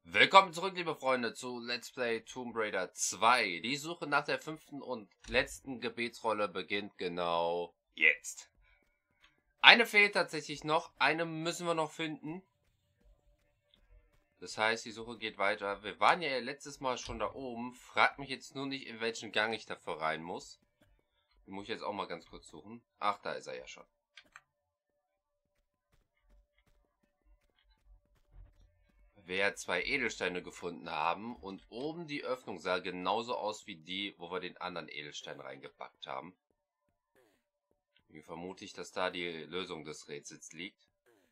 Willkommen zurück, liebe Freunde, zu Let's Play Tomb Raider 2. Die Suche nach der 5. und letzten Gebetsrolle beginnt genau jetzt. Eine fehlt tatsächlich noch, eine müssen wir noch finden. Das heißt, die Suche geht weiter. Wir waren ja letztes Mal schon da oben. Fragt mich jetzt nur nicht, in welchen Gang ich dafür rein muss. Den muss ich jetzt auch mal ganz kurz suchen. Ach, da ist er ja schon. Wir 2 Edelsteine gefunden haben und oben die Öffnung sah genauso aus wie die, wo wir den anderen Edelstein reingepackt haben. Deswegen vermute ich, dass da die Lösung des Rätsels liegt.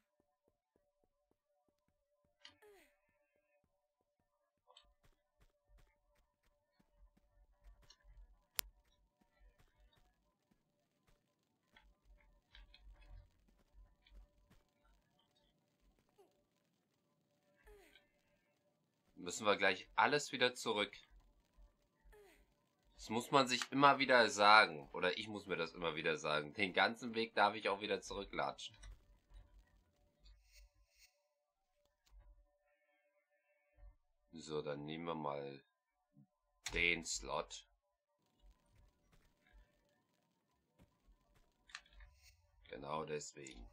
Müssen wir gleich alles wieder zurück. Das muss man sich immer wieder sagen. Oder ich muss mir das immer wieder sagen. Den ganzen Weg darf ich auch wieder zurücklatschen. So, dann nehmen wir mal den Slot. Genau deswegen.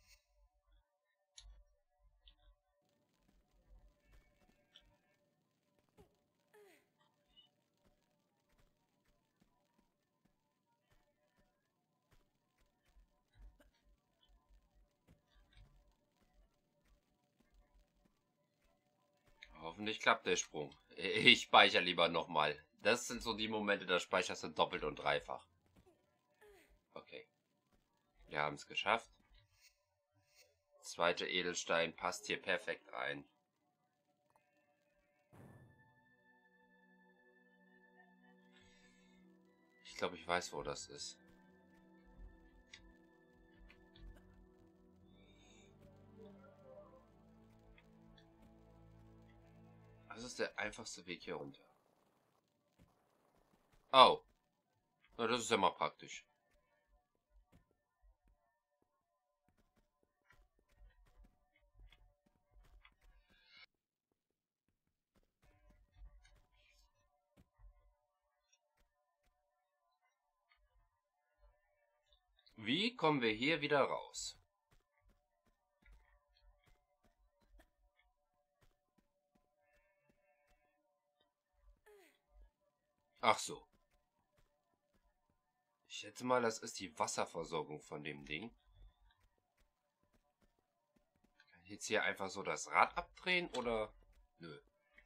Hoffentlich klappt der Sprung. Ich speichere lieber nochmal. Das sind so die Momente, da speicherst du doppelt und dreifach. Okay. Wir haben es geschafft. Zweiter Edelstein passt hier perfekt rein. Ich glaube, ich weiß, wo das ist. Das ist der einfachste Weg hier runter. Oh. Na, das ist ja mal praktisch. Wie kommen wir hier wieder raus? Ach so. Ich schätze mal, das ist die Wasserversorgung von dem Ding. Kann ich jetzt hier einfach so das Rad abdrehen oder? Nö.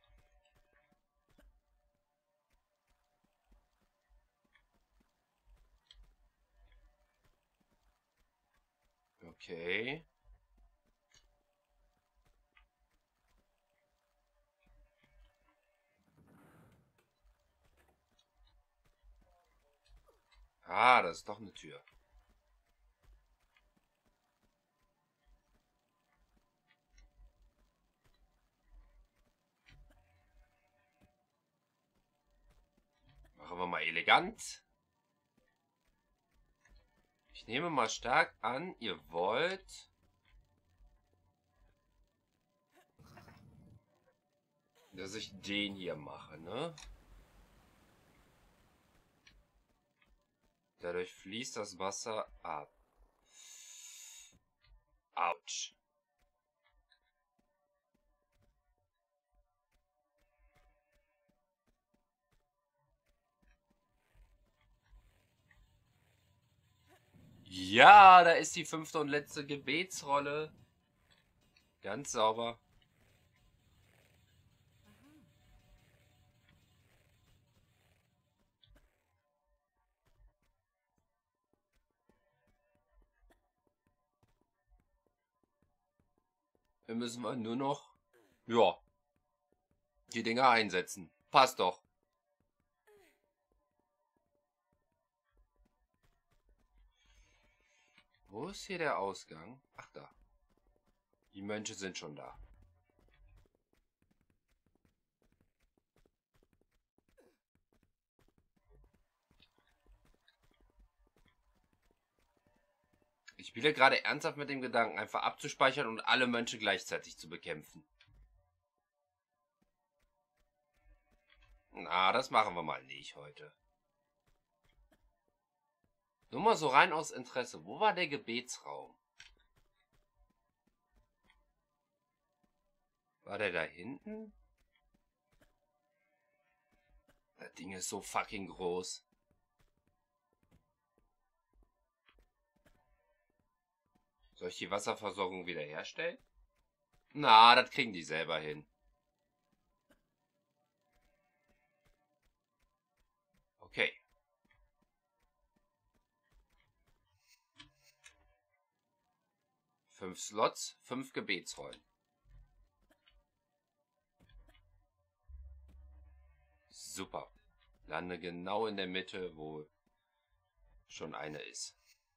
Okay. Ah, das ist doch eine Tür. Machen wir mal elegant. Ich nehme mal stark an, ihr wollt, dass ich den hier mache, ne? Dadurch fließt das Wasser ab. Autsch. Ja, da ist die 5. und letzte Gebetsrolle. Ganz sauber. Wir müssen wir nur noch, ja, die Dinger einsetzen. Passt doch. Wo ist hier der Ausgang? Ach, da. Die Mönche sind schon da. Ich spiele gerade ernsthaft mit dem Gedanken, einfach abzuspeichern und alle Mönche gleichzeitig zu bekämpfen. Na, das machen wir mal nicht heute. Nur mal so rein aus Interesse. Wo war der Gebetsraum? War der da hinten? Das Ding ist so fucking groß. Soll ich die Wasserversorgung wiederherstellen? Na, das kriegen die selber hin. Okay. Fünf Slots, 5 Gebetsrollen. Super. Lande genau in der Mitte, wo schon eine ist.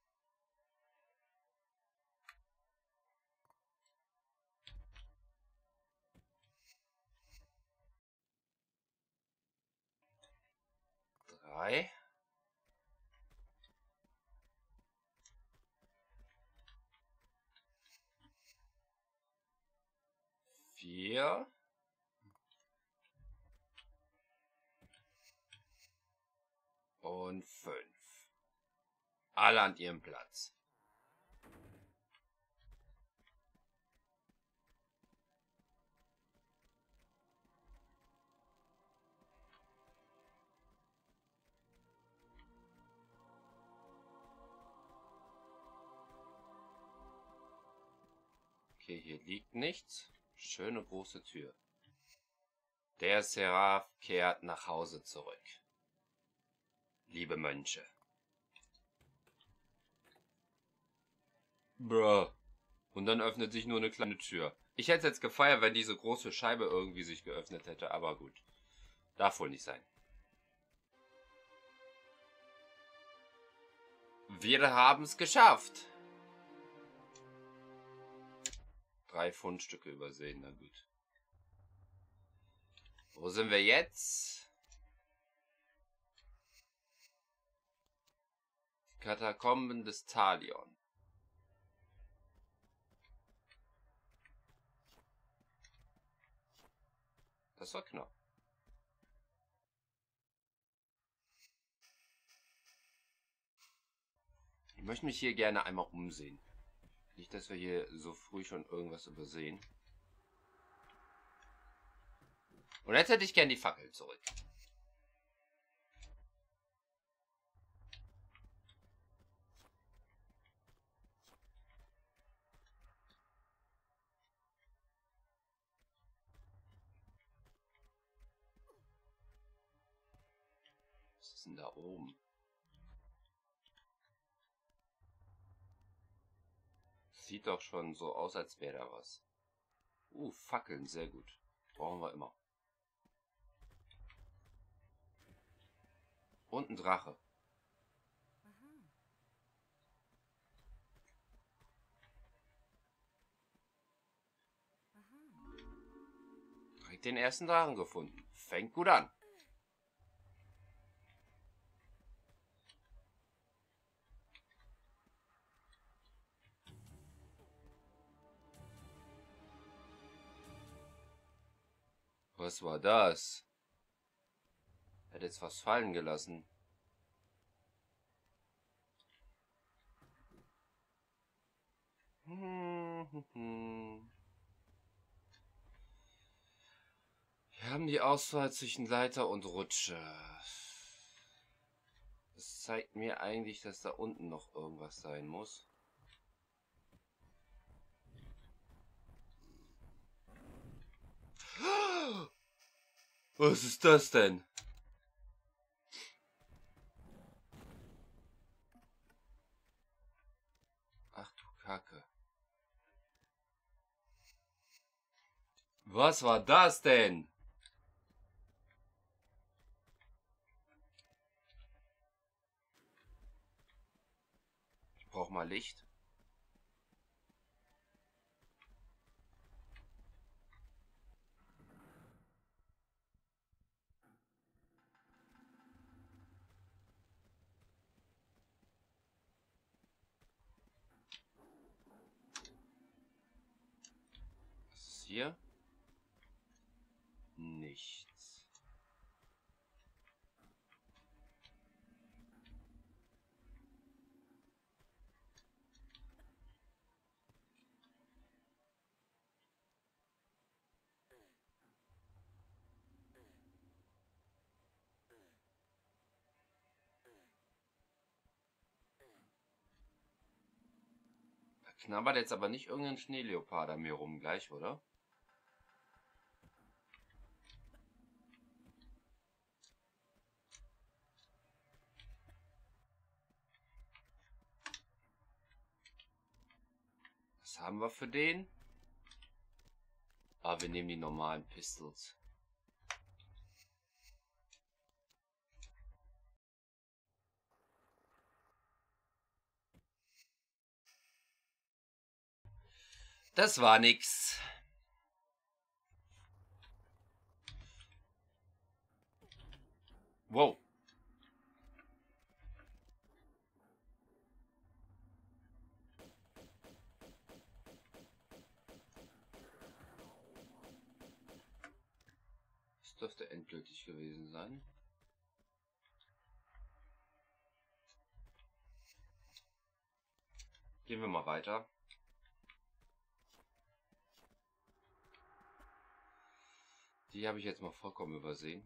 Drei. Vier. Und 5. Alle an ihrem Platz. Okay, hier liegt nichts. Schöne große Tür. Der Seraph kehrt nach Hause zurück. Liebe Mönche. Bruh. Und dann öffnet sich nur eine kleine Tür. Ich hätte jetzt gefeiert, wenn diese große Scheibe irgendwie sich geöffnet hätte, aber gut. Darf wohl nicht sein. Wir haben es geschafft. 3 Fundstücke übersehen, na gut. Wo sind wir jetzt? Katakomben des Talion. Das war knapp. Ich möchte mich hier gerne einmal umsehen. Nicht, dass wir hier so früh schon irgendwas übersehen. Und jetzt hätte ich gern die Fackel zurück. Was ist denn da oben? Sieht doch schon so aus, als wäre da was. Fackeln, sehr gut. Brauchen wir immer. Und ein Drache. Direkt den ersten Drachen gefunden. Fängt gut an. Was war das? Er hat jetzt was fallen gelassen. Wir haben die Auswahl zwischen Leiter und Rutsche. Das zeigt mir eigentlich, dass da unten noch irgendwas sein muss. Was ist das denn? Ach du Kacke. Was war das denn? Ich brauche mal Licht. Was ist hier? Nichts. Knabbert jetzt aber nicht irgendein Schneeleopard an mir rum gleich, oder? Was haben wir für den? Ah, wir nehmen die normalen Pistols. Das war nix. Wow. Das dürfte endgültig gewesen sein. Gehen wir mal weiter. Die habe ich jetzt mal vollkommen übersehen.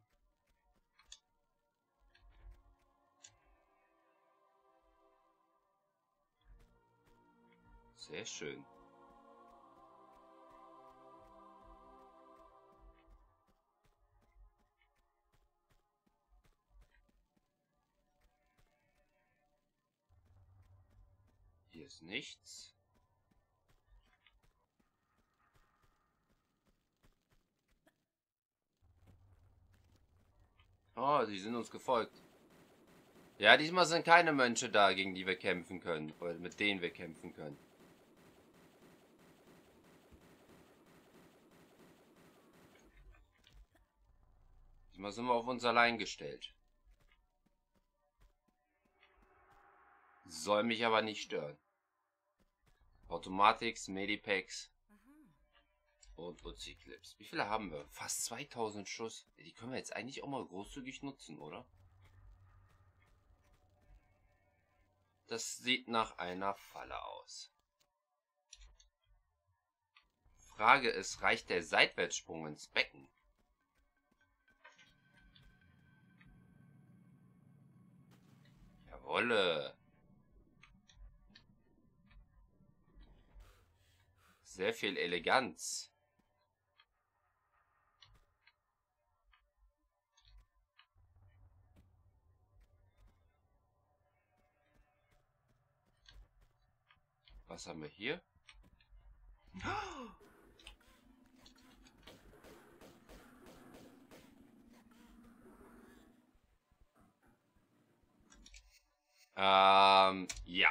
Sehr schön. Hier ist nichts. Oh, die sind uns gefolgt. Ja, diesmal sind keine Mönche da, gegen die wir kämpfen können. Oder mit denen wir kämpfen können. Diesmal sind wir auf uns allein gestellt. Soll mich aber nicht stören. Automatics, Medipacks und Uzi-Clips. Wie viele haben wir? Fast 2000 Schuss. Die können wir jetzt eigentlich auch mal großzügig nutzen, oder? Das sieht nach einer Falle aus. Frage ist, reicht der Seitwärtssprung ins Becken? Jawolle. Sehr viel Eleganz. Was haben wir hier? Ja.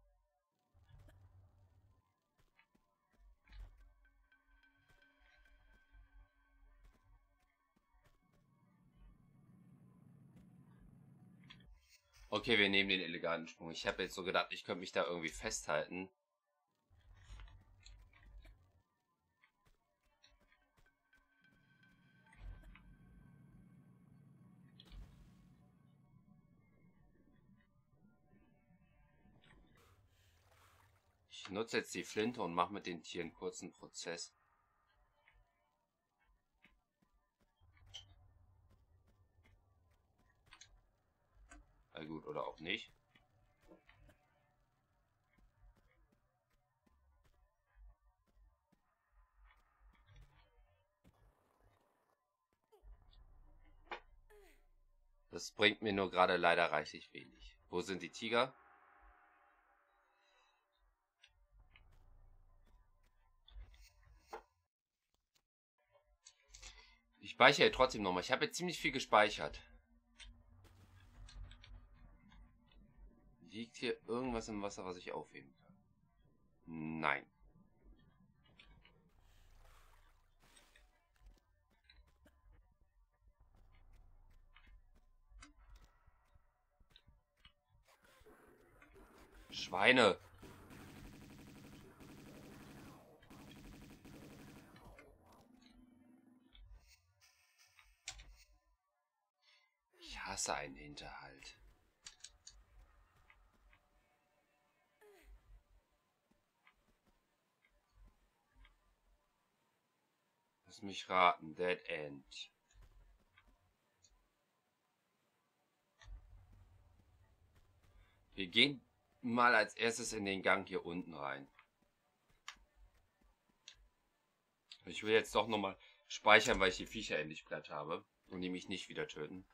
Okay, wir nehmen den eleganten Sprung. Ich habe jetzt so gedacht, ich könnte mich da irgendwie festhalten. Ich nutze jetzt die Flinte und mache mit den Tieren kurzen Prozess. Na gut, oder auch nicht. Das bringt mir nur gerade leider reichlich wenig. Wo sind die Tiger? Ich speichere trotzdem nochmal. Ich habe jetzt ziemlich viel gespeichert. Liegt hier irgendwas im Wasser, was ich aufheben kann? Nein. Schweine. Ich hasse einen Hinterhalt. Lass mich raten. Dead End. Wir gehen mal als erstes in den Gang hier unten rein. Ich will jetzt doch nochmal speichern, weil ich die Viecher endlich platt habe. Und die mich nicht wieder töten.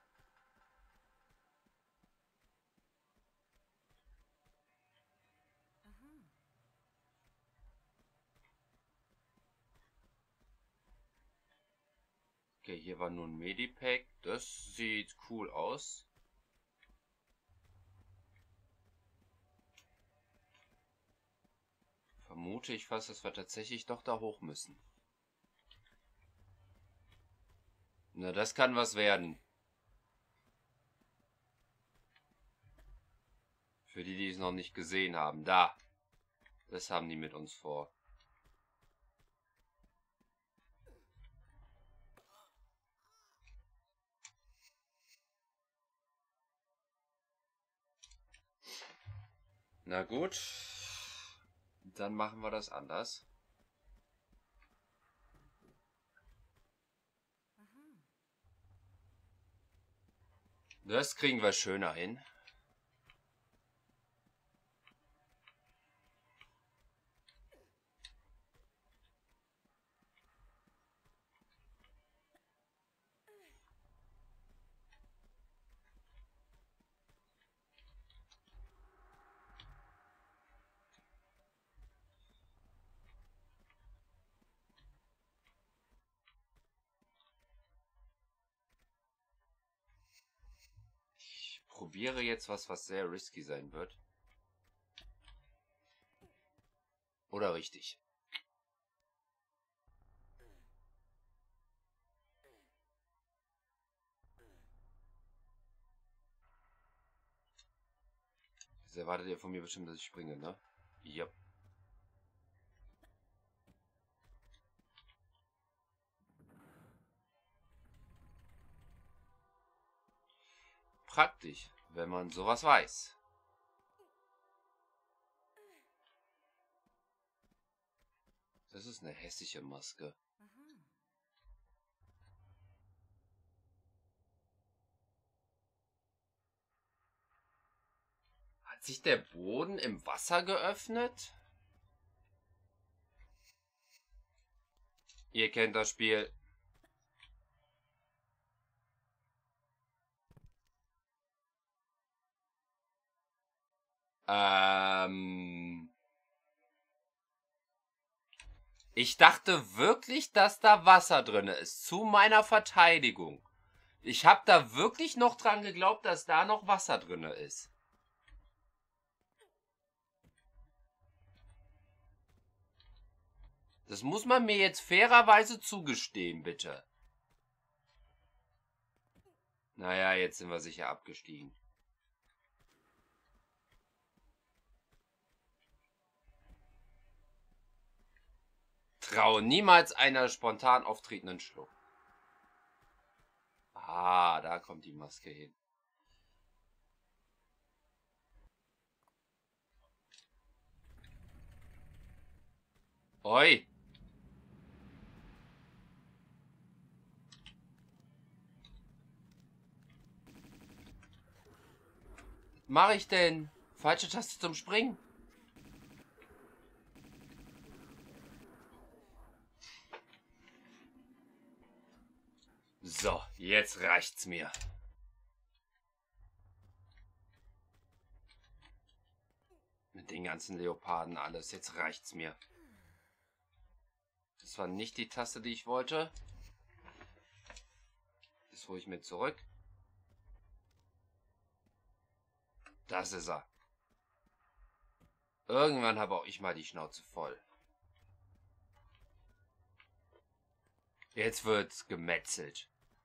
Okay, hier war nur ein Medipack. Das sieht cool aus. Vermute ich fast, dass wir tatsächlich doch da hoch müssen. Na, das kann was werden. Für die, die es noch nicht gesehen haben. Da. Das haben die mit uns vor. Na gut. Dann machen wir das anders. Das kriegen wir schöner hin. Ich probiere jetzt was sehr risky sein wird. Oder richtig. Jetzt erwartet ihr von mir bestimmt, dass ich springe, ne? Ja. Praktisch, wenn man sowas weiß. Das ist eine hässliche Maske. Hat sich der Boden im Wasser geöffnet? Ihr kennt das Spiel. Ich dachte wirklich, dass da Wasser drin ist. Zu meiner Verteidigung. Ich habe da wirklich noch dran geglaubt, dass da noch Wasser drin ist. Das muss man mir jetzt fairerweise zugestehen, bitte. Naja, jetzt sind wir sicher abgestiegen. Traue niemals einer spontan auftretenden Schluck. Ah, da kommt die Maske hin. Oi. Was mache ich denn? Falsche Taste zum Springen. So, jetzt reicht's mir. Mit den ganzen Leoparden alles. Jetzt reicht's mir. Das war nicht die Taste, die ich wollte. Das hole ich mir zurück. Das ist er. Irgendwann habe auch ich mal die Schnauze voll. Jetzt wird's gemetzelt.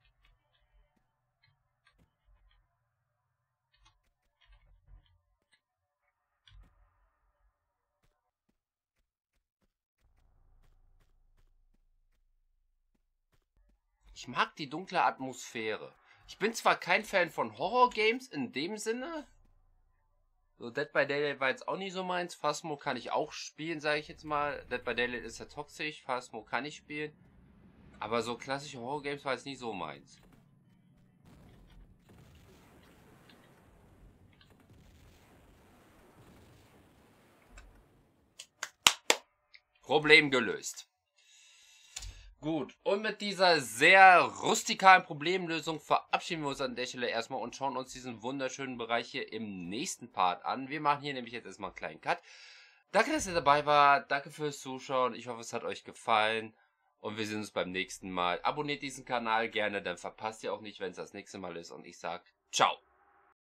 Ich mag die dunkle Atmosphäre. Ich bin zwar kein Fan von Horror-Games in dem Sinne. So, Dead by Daylight war jetzt auch nicht so meins. Phasmo kann ich auch spielen, sage ich jetzt mal. Dead by Daylight ist ja toxisch. Phasmo kann ich spielen. Aber so klassische Horror-Games war jetzt nie so meins. Problem gelöst. Gut, und mit dieser sehr rustikalen Problemlösung verabschieden wir uns an der Stelle erstmal und schauen uns diesen wunderschönen Bereich hier im nächsten Part an. Wir machen hier nämlich jetzt erstmal einen kleinen Cut. Danke, dass ihr dabei wart. Danke fürs Zuschauen. Ich hoffe, es hat euch gefallen. Und wir sehen uns beim nächsten Mal. Abonniert diesen Kanal gerne, dann verpasst ihr auch nicht, wenn es das nächste Mal ist. Und ich sag ciao.